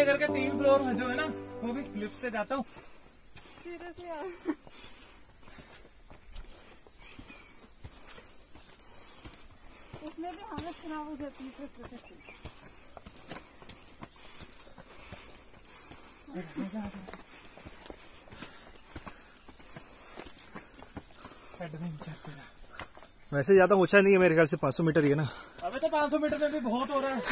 लेकर के 3 फ्लोर में जो है ना वो भी लिफ्ट से जाता हूँ। उसमें भी हालत खराब हो जाती है। वैसे ज्यादा ऊंचा नहीं है मेरे ख्याल से, 500 मीटर ही है ना। अबे तो 500 मीटर में भी बहुत हो रहा है।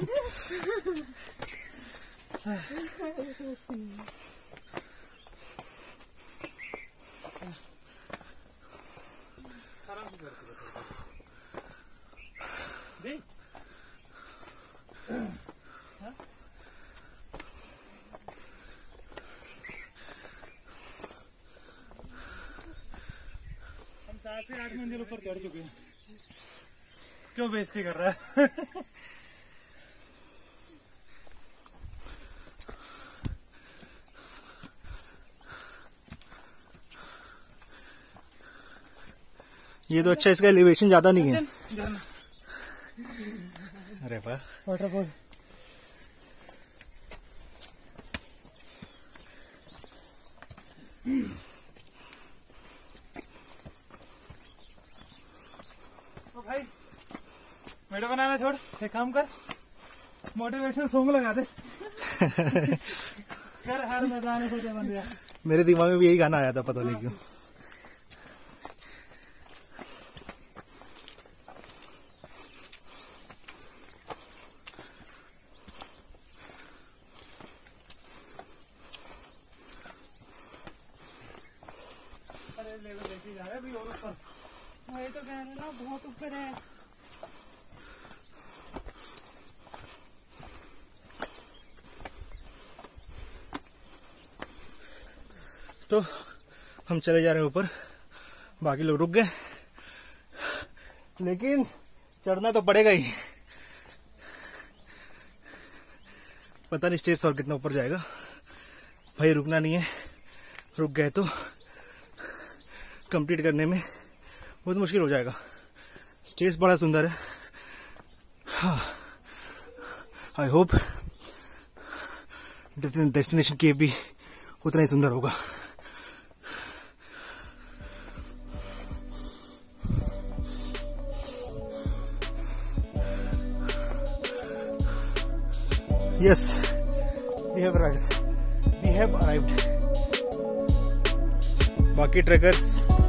हम 7 से 8 मंजिल ऊपर चढ़ चुके हैं। क्यों बेइज्जती कर रहा है? ये तो अच्छा, इसका एलिवेशन ज्यादा नहीं है। अरे वाह, वाटरफॉल। तो भाई वीडियो बनाना छोड़, एक काम कर, मोटिवेशनल सॉन्ग लगा दे। कर हर मैदान को बन गया। मेरे दिमाग में भी यही गाना आया था, पता नहीं क्यों। लेवल लेके जा रहे हैं अभी और ऊपर। वही तो कह रहे ना, बहुत ऊपर है। तो हम चले जा रहे हैं ऊपर, बाकी लोग रुक गए, लेकिन चढ़ना तो पड़ेगा ही। पता नहीं स्टेज और कितना ऊपर जाएगा। भाई रुकना नहीं है, रुक गए तो कंप्लीट करने में बहुत मुश्किल हो जाएगा। स्टेज बड़ा सुंदर है। आई होप डेस्टिनेशन केव भी उतना ही सुंदर होगा। Yes, we have arrived. बाकी ट्रैकर्स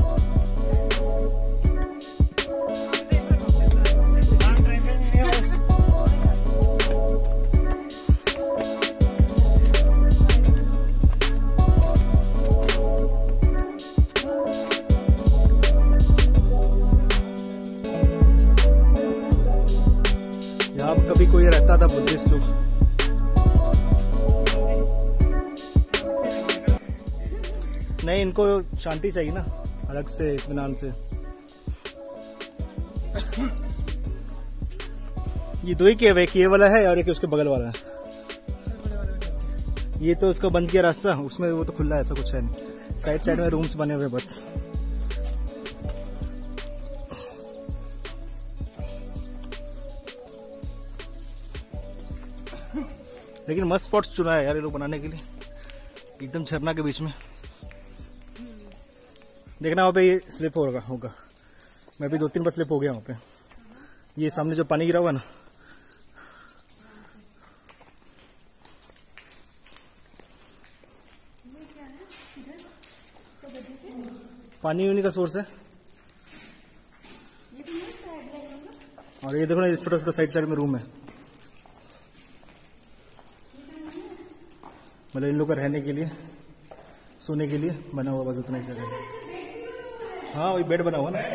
यहाँ कभी कोई रहता था, बुद्धिस्ट लोग। नहीं, इनको शांति चाहिए ना, अलग से इत्मीनान से। ये दो ही केव है, एक ये वाला है और एक उसके बगल वाला है। ये तो उसका बंद किया रास्ता, उसमें वो तो खुला है, ऐसा कुछ है नहीं। साइड साइड में रूम्स बने हुए बस। लेकिन मस्त स्पॉट्स चुना है यार ये लोग बनाने के लिए, एकदम झरना के बीच में। देखना वहाँ पे ये स्लिप होगा। मैं भी 2-3 बार स्लिप हो गया वहाँ पे। ये सामने जो पानी गिरा हुआ ना, पानी उन्हीं का सोर्स है। और ये देखो ना, ये छोटा छोटा साइड में रूम है, मतलब इन लोग का रहने के लिए, सोने के लिए बना हुआ, बस उतना ही जगह है। हाँ, वही बेड बना हुआ ना,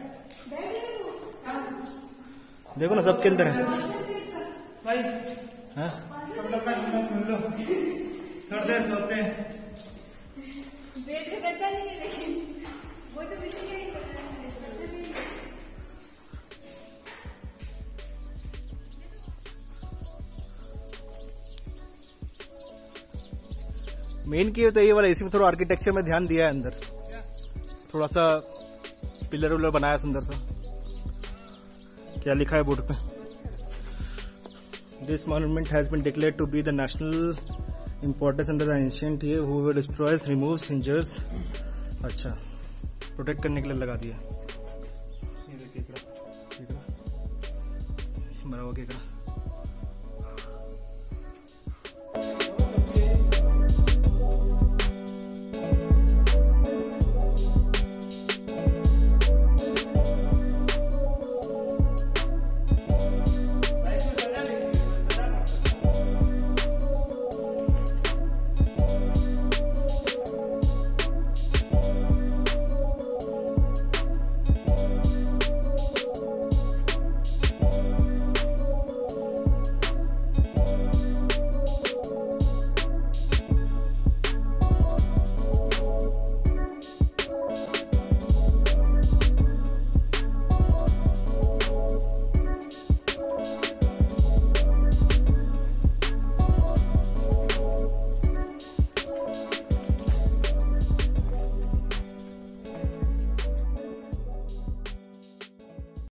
देखो ना, सबके अंदर है। हाँ, थोड़ी देर सोते हैं। मेन की तो ये वाला, इसी में थोड़ा आर्किटेक्चर में ध्यान दिया है अंदर, थोड़ा सा पिलर उलर बनाया सुंदर सा। क्या लिखा है बोर्ड पे, this monument has been declared to be the national importance under the ancient year whoever destroys removes injures. अच्छा, प्रोटेक्ट करने के लिए लगा दिया। ये देखिए केकड़ा, केकड़ा, मरा हुआ केकड़ा।